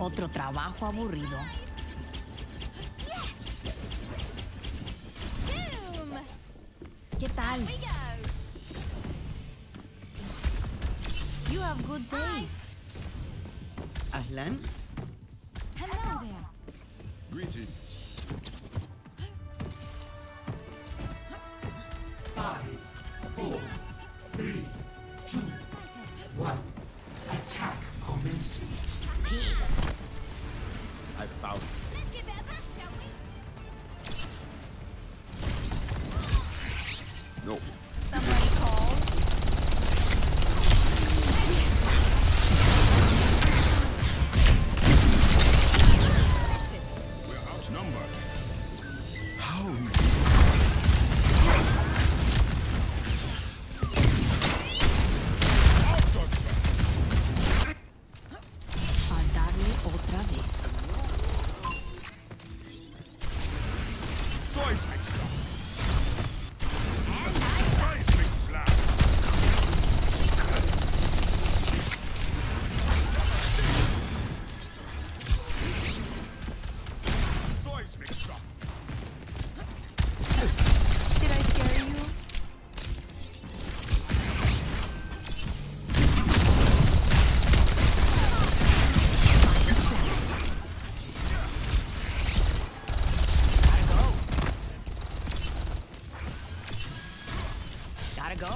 Otro trabajo aburrido. ¿Qué tal? You have good taste. Ahlan? Hello there. Greetings. 5, 4, 3, 2, 1. Attack commencing. Peace. I found it. Let's give it a bash, shall we? No. Somebody call. We're outnumbered. How? A darle otra vez. Seismic slap. Seismic slap. Did I scare you? Gotta go.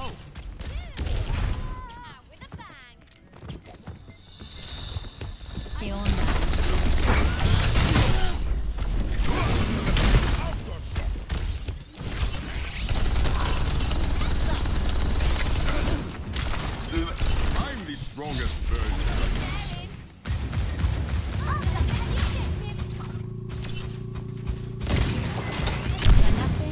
Ah, with a bang. ¿Qué onda? I'm the strongest bird. Oh, look at the objective. ¿Ganaste?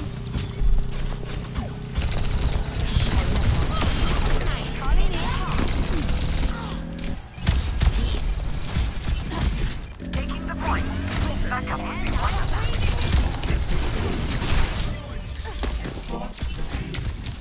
Taking the point. Backup will be wonderful. Spot the pain.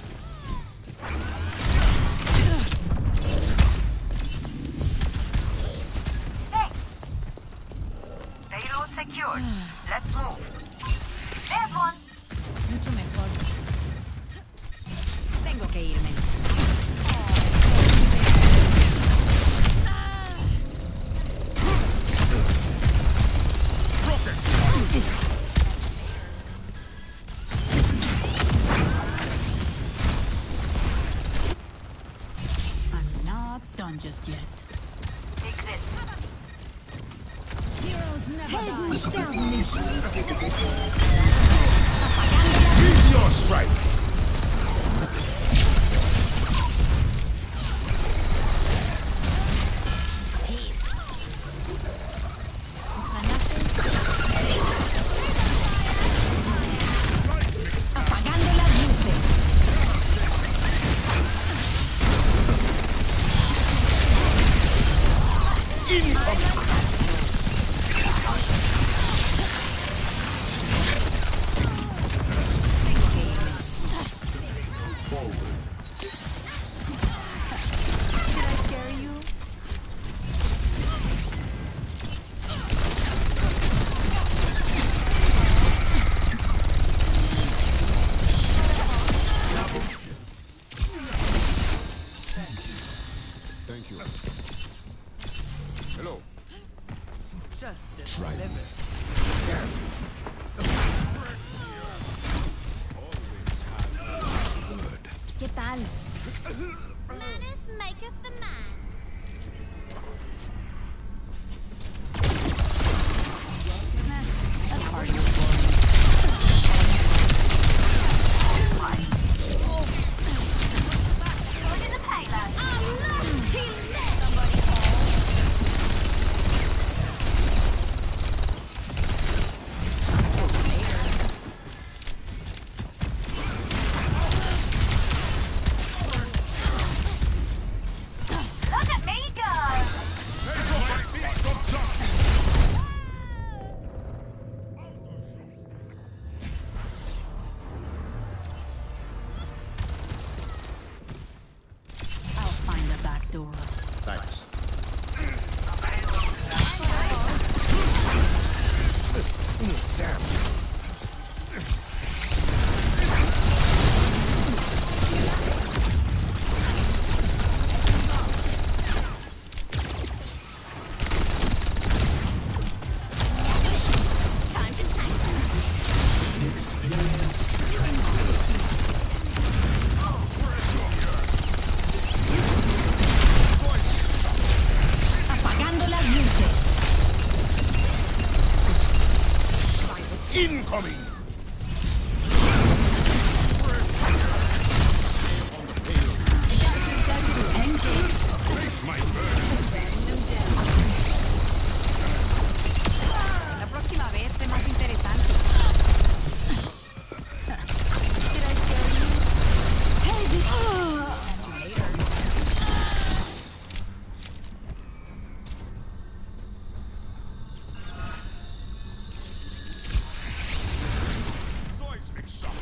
Thanks. Payload secured. Let's move. There's one. Mucho mejor. Tengo que irme. I'm not done just yet. Take this. Heroes never die. Meteor strike. Apagando las luces. Forward. Did I scare you? Thank you. Hello. Just Try it. ¿Qué tal? Manners maketh the man. That party was boring. Put in the payload. I love teammates. Somebody call. Later. Incoming! Place my burden. La próxima vez sé más interesante. Did I scare you? Hey, catch you later. Seismic shock.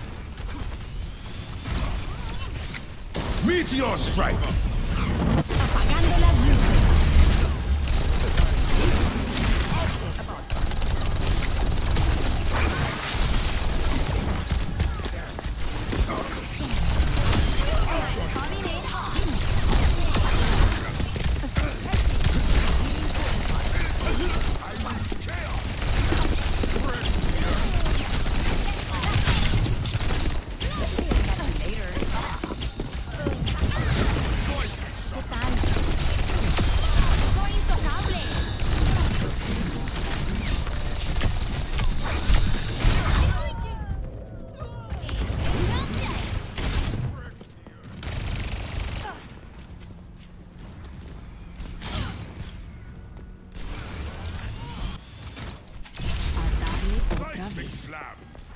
Meteor strike! Apagando las luces. ¿Qué tal? Soy intocable. A darle otra Seismic vez. slam!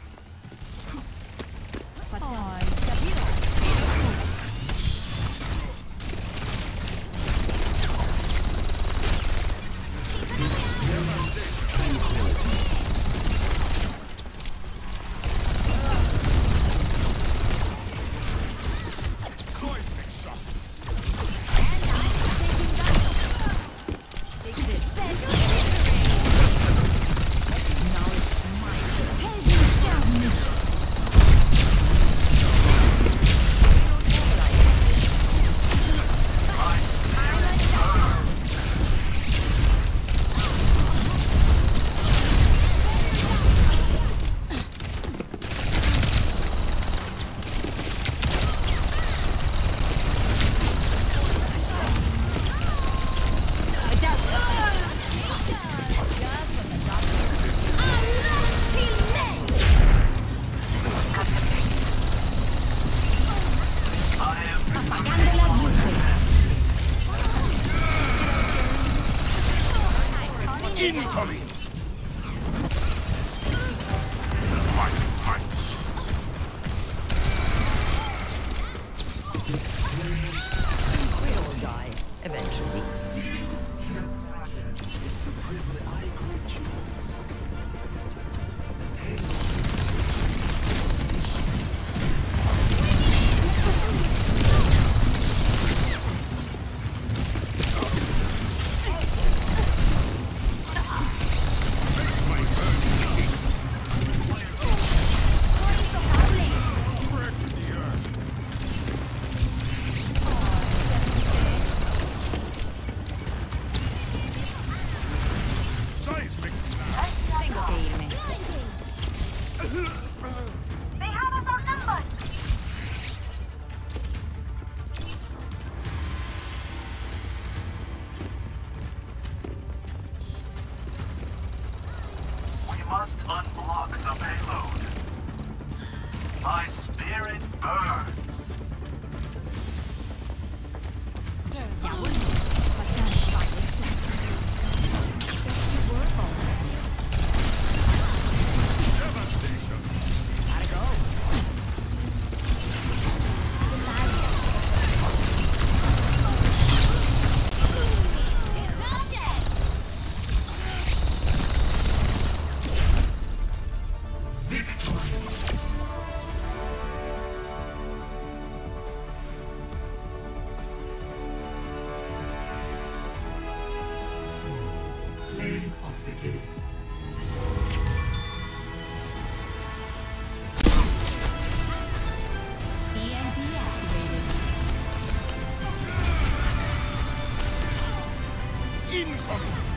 Ay, Shakira. Seismic shock! Now it's my turn. Heavy storm. Apagando las luces. Incoming! Punch, punch! We all die, eventually. Place my burden. Wreck the earth. Seismic slam! Tengo que irme. They have us outnumbered. We must unblock the payload. My spirit burns. Ya vuelvo. Bastante fácil. Guess you work already. Devastation! Gotta go. ¿Qué tal? EMP activated. Incoming!